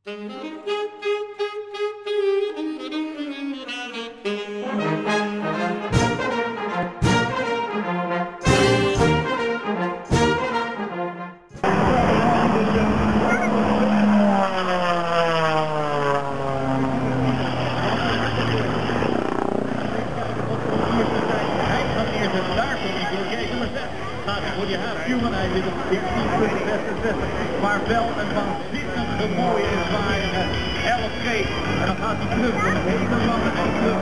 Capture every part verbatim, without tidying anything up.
Voor die half human, hij zit op dertien zesenzestig, maar wel een waanzinnige mooie en zware elf G. En dan gaat hij terug met een hele lange en terug.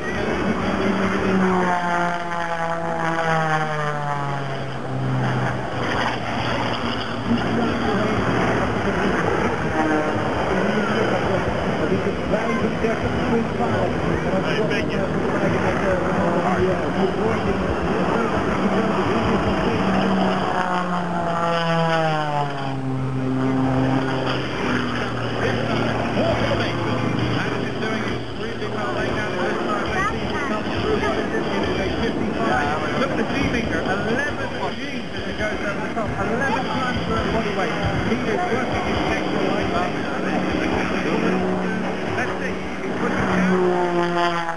Dat is het vijfendertig punt twaalf. En dat is een beetje vergelijken met de Look at the three meter, eleven G's as it goes over the top, eleven tons per body weight. He is working his extra light up. Let's see, he's pushing down.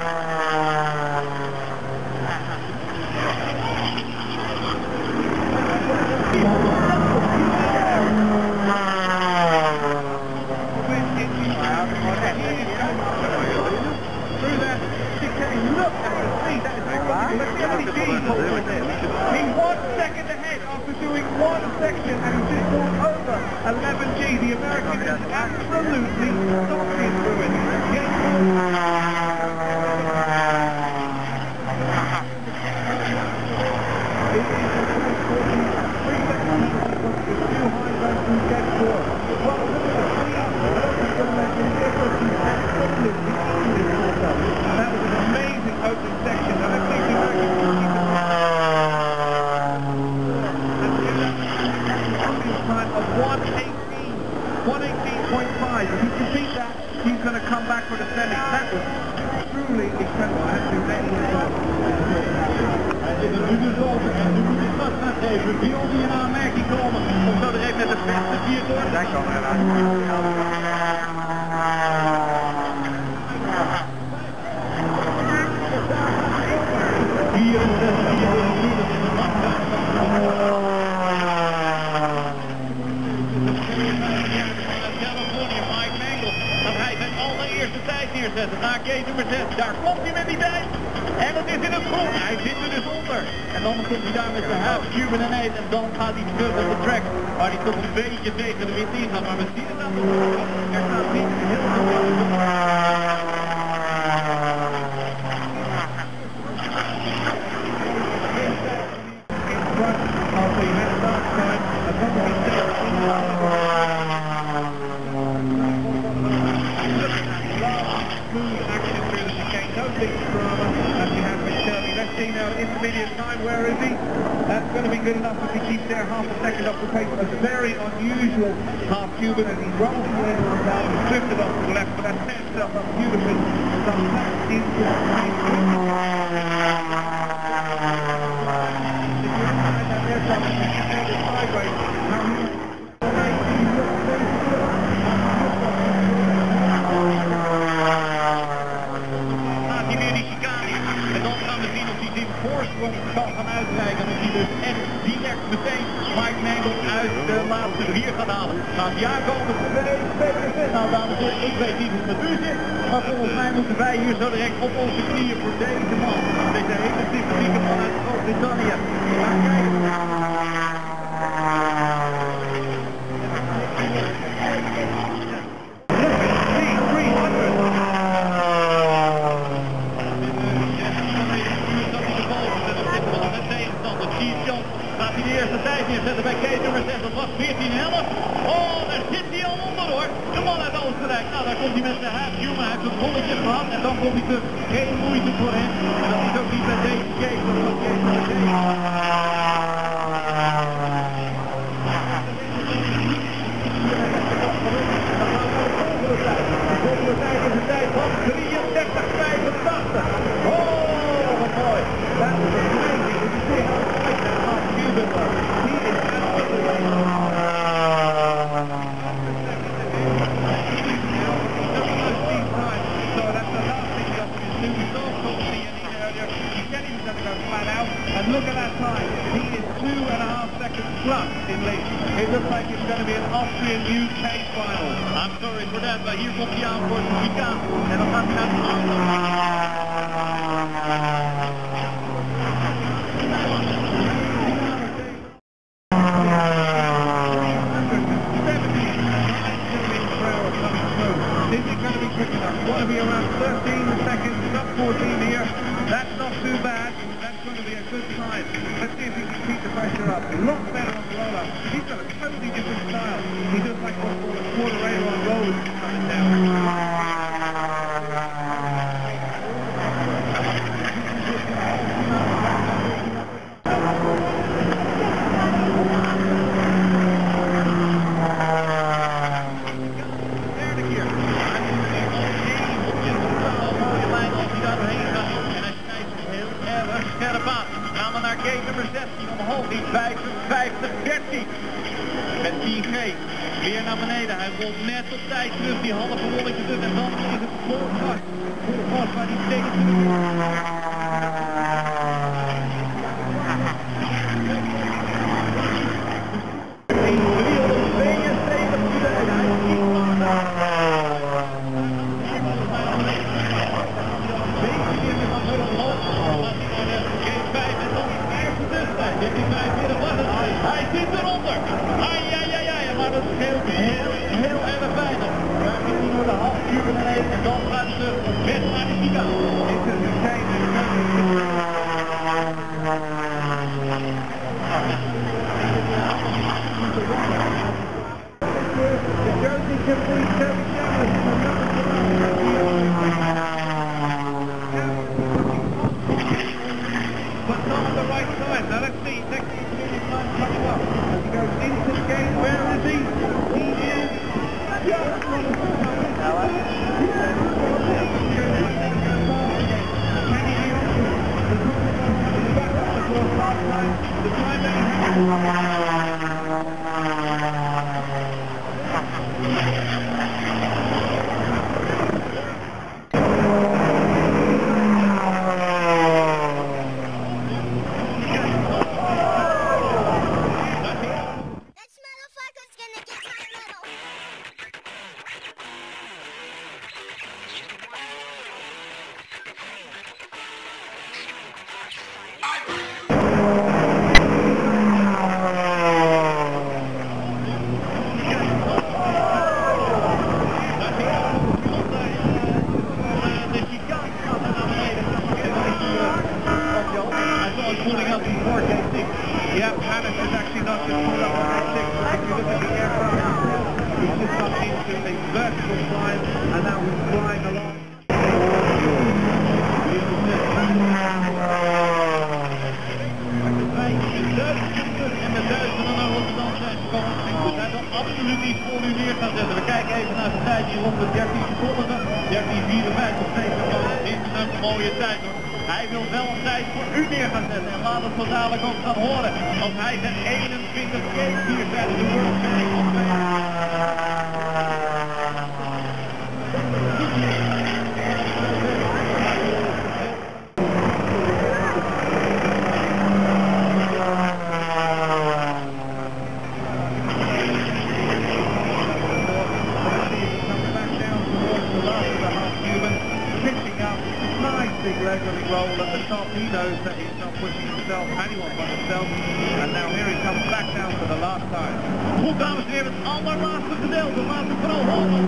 Through that, look at the speed, that is look how many G's hold in there. He's one second ahead after doing one section and he's just gone over eleven G. The American is absolutely stopping through it. That was an amazing opening section. I think the American will keep it time of one eighteen, one eighteen point five. If he can beat that, he's going to come back for the semi. That was truly incredible. I have to say hij zit er nu dus over en nu moet hij vast gaan geven. Wil die in aanmerking komen om zo direct met de beste vier door te zijn komen. vierenzestig vierentwintig in de macht. Californië, Mike Mangle, dat hij zijn allereerste tijd neerzetten. Na gate nummer zes, daar komt hij met die tijd. En dat is in het groen. Hij zit er dus onder. En dan komt hij daar met zijn half Cuban en eind. En dan gaat hij terug op de track. Waar hij toch een beetje tegen de wind in gaat. Maar we zien het aan de voorkant. Er staat niet heel veel. Intermediate time, where is he? That's going to be good enough if he keeps there half a second off the pace. A very unusual half Cuban as he rolls the line down and drifted off to the left, but that set himself up beautifully. Some back into the kan gaan uitkijken en hij dus echt direct meteen Mike Mangle uit de laatste vier gaat halen. Gaat hij aankomen voor de tweede. Nou dames en heren, ik weet niet hoe het met u zit, maar volgens mij moeten wij hier zo direct op onze knieën voor deze man. Deze hele sympathieke man uit Groot-Brittannië. Maar gaat hij de eerste tijd neerzetten bij gate nummer zes, dat was veertien elf. Oh, daar zit hij al onder hoor. De man uit Oostenrijk. Nou, daar komt hij met zijn half human. Hij heeft een bolletje gehad en dan komt hij terug. Geen moeite voor hem. En dat is ook niet met deze gate, maar dat is met deze. De volgende tijd is een tijd van drieëndertig vijfentachtig. Oh, wat mooi. Dat is een amazing. Dit is weer Cuban was. He is absolutely race final. I'm sorry for that, maar hier komt hij aan voor de chicane. En dan gaat hij naar de auto. Is it going to be quick enough? It's going to be around thirteen seconds, up fourteen here. That's not too bad. That's going to be a good time. Let's see if he can keep the pressure up. A lot better on the roll-up. He's got a totally different style. He does like what's called a quarter rail on road coming down. Gate nummer zestien omhoog, die vijfenvijftig dertien. Met tien G. Weer naar beneden. Hij rolt net op tijd terug, die halve rolletje terug. En dan is het vol gas. Vol gas waar die tegen hij zit eronder. Ai, ai, ai, ai, maar dat scheelt heel, heel erg weinig. Daar gaat hij door de half uur beneden en dan gaat ze met naar de chicane. Dit is een kleine The Jersey complete seventy-seven. But not on the right side. Now let's see. Next to his time coming up. As he goes into the gate, where is he? He is just on the side. Can he be on the back of the course last time? The time that yeah, Hannes is actually not just pulled up on that six, but if you look at the aircraft, he's just come into a vertical climb, and now he's flying along. En de Duitsers dan naar Rotterdam zijn gekomen. We zijn dan absoluut niet voor u neer gaan zetten. We kijken even naar de tijd hier rond de dertien seconden. dertien vierenvijftig steeds. Dit is een mooie tijd hoor. Hij wil wel een tijd voor u neer gaan zetten. En laat het zo dadelijk ook gaan horen. Als hij zijn eenentwintig keer hier tijdens de World Series big leisurely roll at the top. He knows that he's not pushing himself, anyone but himself. And now here he comes back down for the last time. Goed, dames en heren, het allerlaatste gedeelte. Laat het vooral horen.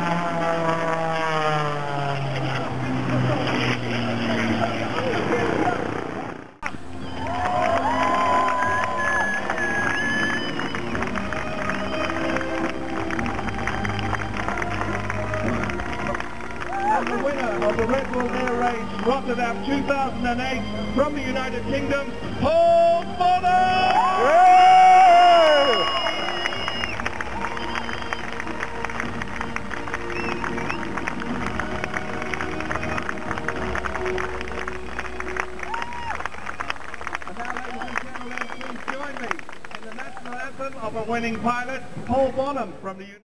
And the winner of the Red Bull Air Race Rotterdam two thousand eight from the United Kingdom, Paul Bonham! And now, ladies and gentlemen, please join me in the national anthem of a winning pilot, Paul Bonham from the United Kingdom.